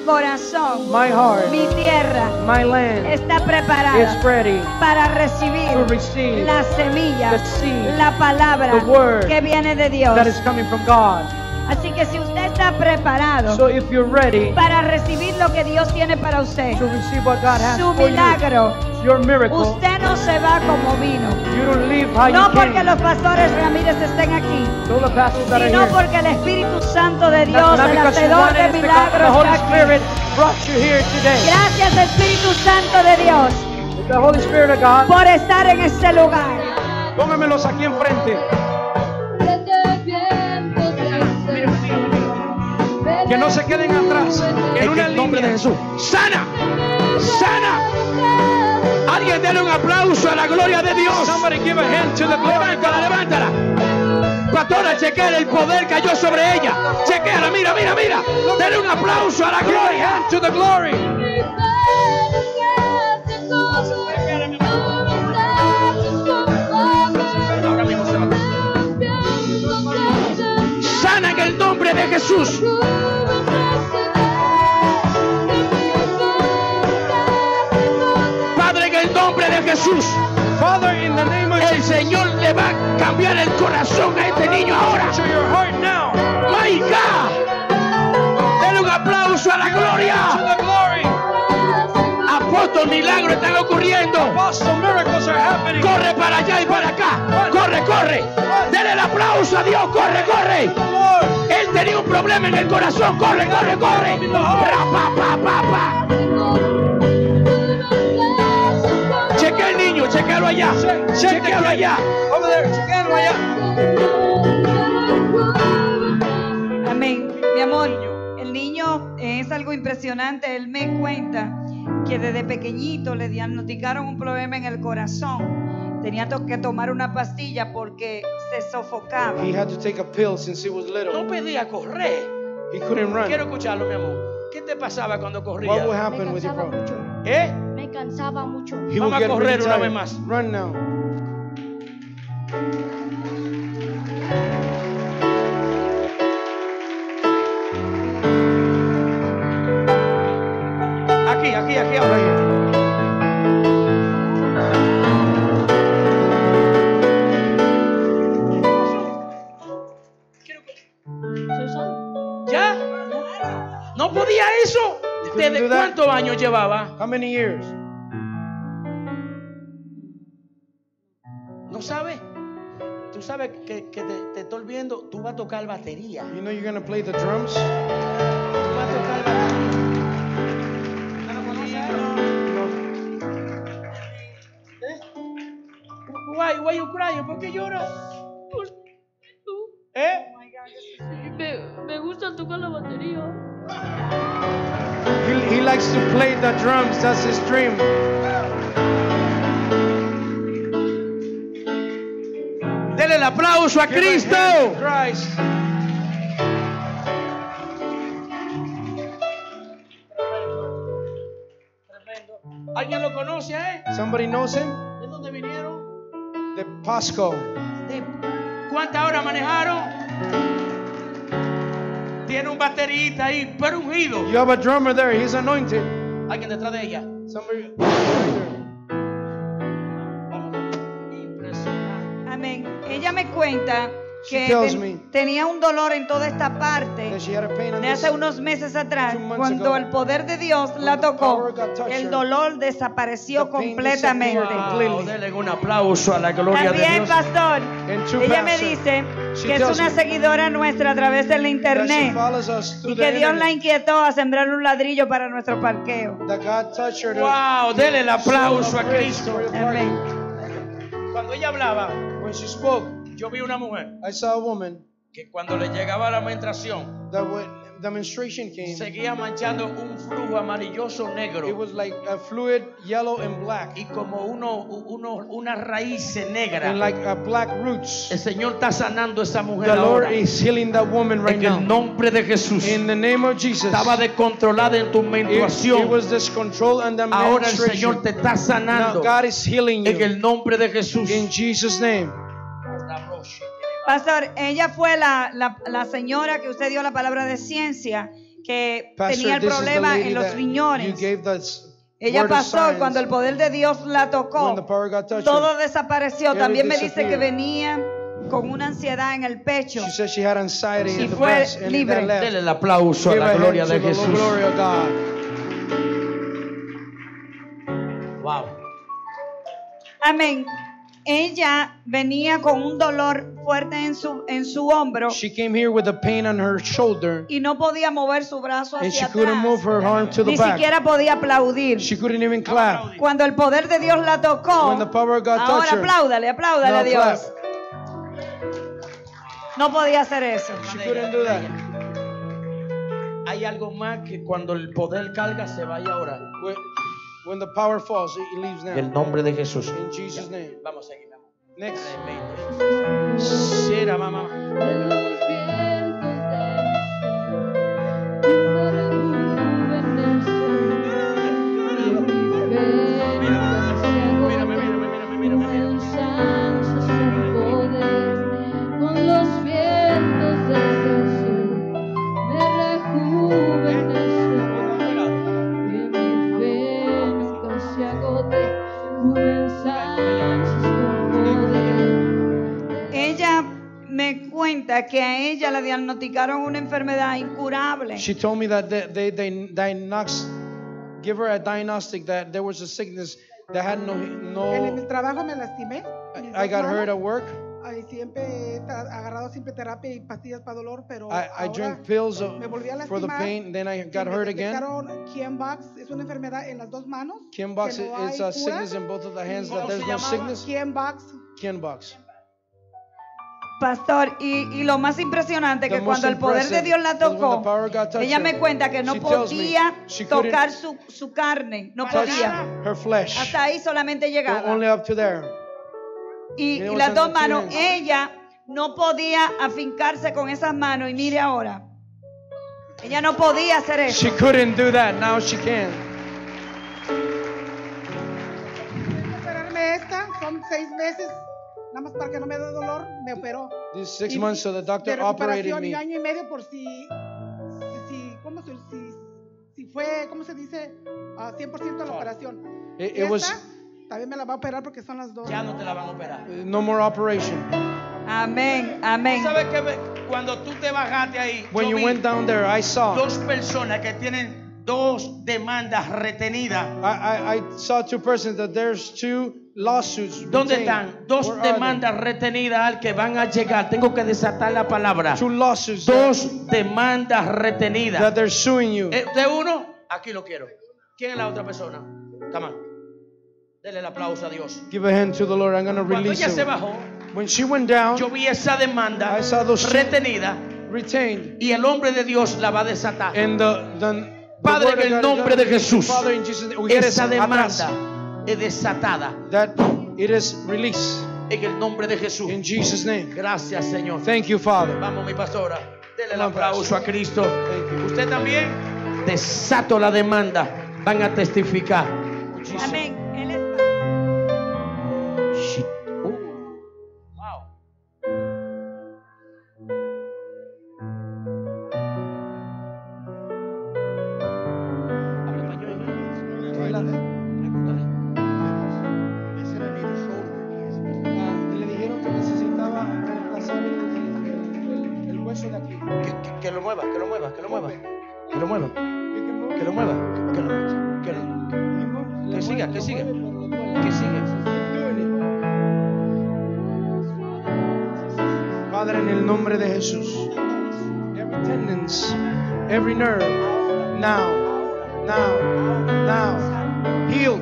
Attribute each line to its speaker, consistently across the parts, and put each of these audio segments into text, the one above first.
Speaker 1: corazón,
Speaker 2: my heart,
Speaker 1: mi tierra,
Speaker 2: my land
Speaker 1: está preparada
Speaker 2: is ready
Speaker 1: para recibir
Speaker 2: to receive
Speaker 1: la semilla,
Speaker 2: the seed,
Speaker 1: la palabra
Speaker 2: the word
Speaker 1: que viene de Dios.
Speaker 2: that is coming from God.
Speaker 1: Así que si usted está preparado
Speaker 2: So if you're ready
Speaker 1: para recibir lo que Dios tiene para usted,
Speaker 2: to receive what God has
Speaker 1: su
Speaker 2: for
Speaker 1: milagro,
Speaker 2: you, your miracle,
Speaker 1: usted no se va como vino.
Speaker 2: you don't leave how
Speaker 1: No
Speaker 2: you
Speaker 1: porque
Speaker 2: came.
Speaker 1: los pastores Ramírez estén aquí,
Speaker 2: All the pastors that are
Speaker 1: sino
Speaker 2: here.
Speaker 1: porque el Espíritu Santo de Dios,
Speaker 2: Not
Speaker 1: el
Speaker 2: because you
Speaker 1: hacedor
Speaker 2: wanted
Speaker 1: de
Speaker 2: it, because the
Speaker 1: milagros,
Speaker 2: Holy
Speaker 1: está
Speaker 2: Spirit
Speaker 1: aquí.
Speaker 2: brought you here today.
Speaker 1: Gracias Espíritu Santo de Dios
Speaker 2: It's the Holy Spirit of God.
Speaker 1: por estar en este lugar.
Speaker 2: Póngamelos aquí enfrente. Que no se queden atrás. En una nombre de Jesús.
Speaker 3: Sana, sana. Alguien dele un aplauso a la gloria de Dios.
Speaker 2: Somebody give a hand to the glory.
Speaker 3: Levántala, levántala. Pastora, chequea, el poder cayó sobre ella. Chequeala, mira, mira, mira. Dele un aplauso a la
Speaker 2: Give a
Speaker 3: gloria.
Speaker 2: hand to the glory.
Speaker 3: Ahora mismo se va. Sana en el nombre de Jesús. Padre, en el nombre de Jesús.
Speaker 2: Father, in the name of
Speaker 3: El
Speaker 2: Jesus,
Speaker 3: Señor le va a cambiar el corazón a este niño ahora.
Speaker 2: to your heart now.
Speaker 3: My God. Dele un aplauso a la
Speaker 2: To
Speaker 3: gloria.
Speaker 2: the glory.
Speaker 3: Apóstol, milagros están ocurriendo.
Speaker 2: Apostle, miracles are happening.
Speaker 3: Corre para allá y para acá. Corre, corre. Dele el aplauso a Dios. Corre, corre.
Speaker 2: The Lord.
Speaker 3: Él tenía un problema en el corazón. Corre, corre, corre. Rapa, pa, pa, pa. Chequea el niño, chequealo allá. Chequealo allá.
Speaker 2: Over there. Chequenlo allá.
Speaker 1: Amén. Mi amor, el niño es algo impresionante. Él me cuenta que desde pequeñito le diagnosticaron un problema en el corazón. Tenía que tomar una pastilla porque se sofocaba.
Speaker 2: He had to take a pill since he was little.
Speaker 3: No podía correr.
Speaker 2: He couldn't run.
Speaker 3: Quiero escucharlo, mi amor. ¿Qué te pasaba cuando
Speaker 2: What would
Speaker 3: corrías?
Speaker 2: happen with your problem?
Speaker 3: ¿Eh?
Speaker 4: Me cansaba mucho.
Speaker 2: He would
Speaker 3: Vamos a
Speaker 2: get
Speaker 3: correr
Speaker 2: really
Speaker 3: una
Speaker 2: tired.
Speaker 3: vez más.
Speaker 2: Run now.
Speaker 3: Aquí, aquí, aquí.
Speaker 2: Right
Speaker 3: Ahora.
Speaker 2: here.
Speaker 4: Soy sano.
Speaker 3: ¿Ya? ¿No podía eso?
Speaker 2: couldn't
Speaker 3: ¿Desde
Speaker 2: do that?
Speaker 3: cuántos años llevaba?
Speaker 2: How many years?
Speaker 3: ¿No sabes? Tú sabes que te estoy viendo. Tú vas a tocar batería.
Speaker 2: You know you're gonna play the drums?
Speaker 3: Tú vas a tocar batería. ¿No lo conoces a él?
Speaker 2: No.
Speaker 3: Why you crying? ¿Por qué lloras? ¿Eh?
Speaker 4: Me gusta tocar la batería.
Speaker 2: He likes to play the drums. That's his dream.
Speaker 3: Dele el aplauso a
Speaker 2: Give a
Speaker 3: Cristo.
Speaker 2: hand to Christ.
Speaker 3: ¿Alguien lo conoce,
Speaker 2: Somebody knows him?
Speaker 3: ¿De dónde vinieron?
Speaker 2: The Pasco.
Speaker 3: ¿Cuántas horas manejaron? Tiene un baterista ahí, pero ungido.
Speaker 2: You have a drummer there. He's anointed.
Speaker 3: Alguien detrás de ella.
Speaker 2: Somebody.
Speaker 3: Impresionante.
Speaker 1: Amén. Ella me cuenta
Speaker 2: She
Speaker 1: que
Speaker 2: tells me
Speaker 1: tenía un dolor en toda esta parte
Speaker 2: that she had a pain on
Speaker 1: de
Speaker 2: this.
Speaker 1: hace unos meses atrás.
Speaker 2: 2 months
Speaker 1: Cuando
Speaker 2: ago,
Speaker 1: el poder de Dios
Speaker 2: when
Speaker 1: la
Speaker 2: the
Speaker 1: tocó,
Speaker 2: power got touched
Speaker 1: el
Speaker 2: her,
Speaker 1: dolor desapareció
Speaker 2: the pain
Speaker 1: completamente.
Speaker 2: disappeared.
Speaker 3: Wow, denle un aplauso a la gloria de
Speaker 1: También,
Speaker 3: Dios.
Speaker 1: pastor,
Speaker 2: And to
Speaker 1: ella me
Speaker 2: pastor,
Speaker 1: dice
Speaker 2: she
Speaker 1: que es
Speaker 2: tells
Speaker 1: una
Speaker 2: me
Speaker 1: seguidora nuestra a través de la
Speaker 2: that she
Speaker 1: internet
Speaker 2: follows us through
Speaker 1: y
Speaker 2: the
Speaker 1: que Dios la
Speaker 2: internet.
Speaker 1: inquietó a sembrar un ladrillo para nuestro parqueo.
Speaker 2: That God touched her to
Speaker 3: Wow, denle el aplauso a
Speaker 2: praise
Speaker 3: Cristo.
Speaker 2: for your
Speaker 1: Amén.
Speaker 2: parking.
Speaker 3: Cuando ella hablaba,
Speaker 2: When she spoke,
Speaker 3: yo vi una mujer
Speaker 2: I saw a woman
Speaker 3: que cuando le llegaba la menstruación,
Speaker 2: that when the menstruation came,
Speaker 3: seguía manchando un flujo amarilloso
Speaker 2: it
Speaker 3: negro
Speaker 2: was like a fluid yellow and black,
Speaker 3: y como unas raíces negras.
Speaker 2: and like black roots.
Speaker 3: El Señor está sanando a esa mujer
Speaker 2: The Lord
Speaker 3: ahora.
Speaker 2: is healing that woman right
Speaker 3: En
Speaker 2: now.
Speaker 3: el nombre de Jesús.
Speaker 2: In the name of Jesus.
Speaker 3: Estaba descontrolada en tu
Speaker 2: It
Speaker 3: menstruación.
Speaker 2: was this control and the
Speaker 3: Ahora el
Speaker 2: menstruation.
Speaker 3: Señor te está
Speaker 2: Now
Speaker 3: sanando.
Speaker 2: God is healing
Speaker 3: En
Speaker 2: you.
Speaker 3: el nombre de Jesús.
Speaker 2: In Jesus' name.
Speaker 1: Pastor, ella fue la señora que usted dio la palabra de ciencia, que
Speaker 2: Pastor,
Speaker 1: tenía el
Speaker 2: this is the
Speaker 1: problema
Speaker 2: lady
Speaker 1: en los
Speaker 2: that you
Speaker 1: riñones.
Speaker 2: gave the
Speaker 1: Ella
Speaker 2: word of
Speaker 1: pasó y
Speaker 2: signs.
Speaker 1: cuando el poder de Dios la
Speaker 2: When the
Speaker 1: tocó,
Speaker 2: power got touched
Speaker 1: todo
Speaker 2: her,
Speaker 1: desapareció.
Speaker 2: Everything
Speaker 1: También me dice que
Speaker 2: disappeared.
Speaker 1: venía con una ansiedad en el pecho.
Speaker 2: she said she had anxiety
Speaker 1: Y
Speaker 2: in the
Speaker 1: fue
Speaker 2: breast and
Speaker 1: libre.
Speaker 2: that left.
Speaker 3: Dele el aplauso a
Speaker 2: Give
Speaker 3: la
Speaker 2: a
Speaker 3: gloria
Speaker 2: hand
Speaker 3: de
Speaker 2: to the
Speaker 3: Jesús.
Speaker 2: glory of God.
Speaker 3: Wow.
Speaker 1: Amén. Ella venía con un dolor fuerte en su hombro
Speaker 2: She came here with a pain on her shoulder,
Speaker 1: y no podía mover su brazo
Speaker 2: and she
Speaker 1: hacia
Speaker 2: couldn't move
Speaker 1: atrás.
Speaker 2: her arm to the
Speaker 1: Ni
Speaker 2: back.
Speaker 1: siquiera podía aplaudir.
Speaker 2: She couldn't even clap.
Speaker 1: Cuando el poder de Dios la tocó,
Speaker 2: When the power of God
Speaker 1: ahora
Speaker 2: touched her,
Speaker 1: apláudale
Speaker 2: now
Speaker 1: a Dios.
Speaker 2: clap.
Speaker 1: No podía hacer eso.
Speaker 2: She couldn't do that.
Speaker 3: Hay algo más que cuando el poder carga se vaya ahora.
Speaker 2: When the power falls, it leaves
Speaker 3: En el
Speaker 2: now.
Speaker 3: nombre de Jesús.
Speaker 2: In Jesus' name.
Speaker 3: Vamos a seguir. Vamos.
Speaker 2: Next.
Speaker 3: Será, mamá.
Speaker 1: Ella me cuenta que a ella le diagnosticaron una enfermedad incurable.
Speaker 2: She told me that they give her a diagnostic that there was a sickness that had
Speaker 5: En el trabajo me lastimé. mis
Speaker 2: I
Speaker 5: dos
Speaker 2: got hurt at
Speaker 5: manos.
Speaker 2: work.
Speaker 5: Ay, siempre he agarrado siempre terapia y pastillas para dolor, pero
Speaker 2: I
Speaker 5: ahora
Speaker 2: drank pills
Speaker 5: me volví a
Speaker 2: for the
Speaker 5: lastimar.
Speaker 2: pain. Then I got
Speaker 5: me
Speaker 2: hurt again.
Speaker 5: detectaron Kienbox, es una enfermedad en las dos manos.
Speaker 2: Kienbox
Speaker 5: que no
Speaker 2: is
Speaker 5: hay
Speaker 2: a sickness
Speaker 5: cura.
Speaker 2: in both of the hands
Speaker 3: ¿Cómo
Speaker 2: that there's
Speaker 3: se
Speaker 2: no
Speaker 3: llamaba?
Speaker 2: sickness.
Speaker 5: Kienbox.
Speaker 2: Kienbox.
Speaker 1: Pastor, y lo más impresionante
Speaker 2: The
Speaker 1: que
Speaker 2: most
Speaker 1: cuando el poder de
Speaker 2: impressive
Speaker 1: Dios la
Speaker 2: is when the
Speaker 1: tocó,
Speaker 2: power got touched
Speaker 1: ella
Speaker 2: her.
Speaker 1: me cuenta que no
Speaker 2: She tells me
Speaker 1: podía
Speaker 2: she couldn't
Speaker 1: tocar su carne, no
Speaker 2: touch
Speaker 1: podía.
Speaker 2: her flesh.
Speaker 1: Hasta ahí solamente llegaba.
Speaker 2: Only up to there.
Speaker 1: Y
Speaker 2: It was
Speaker 1: las
Speaker 2: on
Speaker 1: dos
Speaker 2: the two
Speaker 1: manos,
Speaker 2: hands.
Speaker 1: ella no podía afincarse con esas manos. Y mire ahora, ella no podía hacer eso.
Speaker 2: She couldn't do that. Now she can.
Speaker 5: Operarme esta, son 6 meses. Nada más para que no me dé dolor, me operó.
Speaker 2: These 6
Speaker 5: Y
Speaker 2: months, so the
Speaker 5: de
Speaker 2: doctor operated
Speaker 5: recuperación y
Speaker 2: me.
Speaker 5: año y medio por si fue, ¿cómo se dice? 100% la operación.
Speaker 2: It
Speaker 5: Y
Speaker 2: was
Speaker 5: esta también me la va a operar porque son las dos.
Speaker 3: Ya no te la van a operar.
Speaker 2: no more operation.
Speaker 1: Amén, amén.
Speaker 3: ¿Sabes qué? Cuando tú te bajaste ahí,
Speaker 2: When
Speaker 3: yo
Speaker 2: you
Speaker 3: vi
Speaker 2: went down there, I saw.
Speaker 3: dos personas que tienen dos demandas retenidas.
Speaker 2: I saw 2 persons that there's 2 lawsuits.
Speaker 3: ¿Dónde
Speaker 2: retained.
Speaker 3: están? Dos
Speaker 2: Where are they?
Speaker 3: demandas retenidas al que van a llegar. Tengo que desatar la palabra.
Speaker 2: 2 lawsuits
Speaker 3: Dos demandas retenidas.
Speaker 2: that they're suing you.
Speaker 3: De uno, aquí lo quiero. ¿Quién es la otra persona? Come on. Dele el aplauso a Dios.
Speaker 2: Give a hand to the Lord. I'm going to
Speaker 3: Cuando
Speaker 2: release
Speaker 3: ella se
Speaker 2: him.
Speaker 3: bajó,
Speaker 2: When she went down,
Speaker 3: yo vi esa demanda
Speaker 2: I saw those
Speaker 3: retenida
Speaker 2: retained.
Speaker 3: y el hombre de Dios la va a desatar.
Speaker 2: And the
Speaker 3: Padre,
Speaker 2: word of
Speaker 3: en el
Speaker 2: God is
Speaker 3: nombre de
Speaker 2: done.
Speaker 3: Jesús,
Speaker 2: Father, in Jesus' name, we get
Speaker 3: esa
Speaker 2: it atrás.
Speaker 3: demanda es desatada
Speaker 2: That it is released
Speaker 3: en el nombre de Jesús.
Speaker 2: in Jesus' name.
Speaker 3: Gracias, Señor.
Speaker 2: Thank you, Father.
Speaker 3: Vamos, mi pastora. Dele el
Speaker 2: Come on,
Speaker 3: aplauso a Cristo.
Speaker 2: Thank you.
Speaker 3: Usted también. Desato la demanda. Van a testificar.
Speaker 1: Amén. Él es
Speaker 3: Shit. Wow. Habla español.
Speaker 2: Le dijeron que necesitaba reemplazar el hueso de aquí.
Speaker 3: Que lo mueva, que lo mueva, que lo mueva. Que lo mueva,
Speaker 2: You can move.
Speaker 3: que lo mueva. Que siga, que siga. Que siga.
Speaker 2: Padre, en el nombre de Jesús, every tendons, every nerve, now, heal.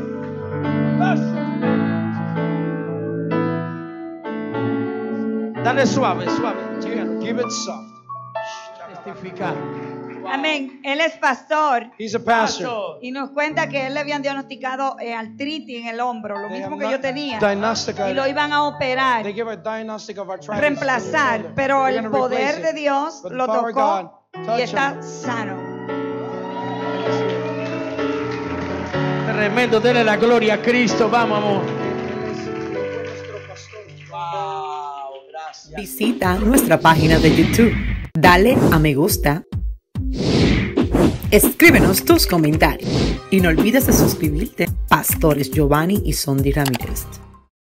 Speaker 3: Dale suave, suave.
Speaker 2: Give it soft.
Speaker 3: Testificar.
Speaker 1: Amén. Él es pastor
Speaker 2: He's a pastor.
Speaker 1: y nos cuenta que él le habían diagnosticado artritis en el hombro, lo
Speaker 2: They
Speaker 1: mismo
Speaker 2: have
Speaker 1: que yo
Speaker 2: not
Speaker 1: tenía.
Speaker 2: diagnosticated.
Speaker 1: Y lo iban a operar,
Speaker 2: They give a diagnostic of arthritis.
Speaker 1: reemplazar, pero
Speaker 2: They're
Speaker 1: el
Speaker 2: gonna
Speaker 1: poder
Speaker 2: replace
Speaker 1: de
Speaker 2: it.
Speaker 1: Dios
Speaker 2: But the
Speaker 1: lo
Speaker 2: power of
Speaker 1: tocó
Speaker 2: God
Speaker 1: y
Speaker 2: touched
Speaker 1: está
Speaker 2: him.
Speaker 1: sano.
Speaker 3: Tremendo, dele la gloria a Cristo. Vamos, amor. Wow, gracias.
Speaker 6: Visita nuestra página de YouTube. Dale a me gusta Escríbenos tus comentarios y no olvides de suscribirte. Pastores Giovanni y Sondi Ramírez.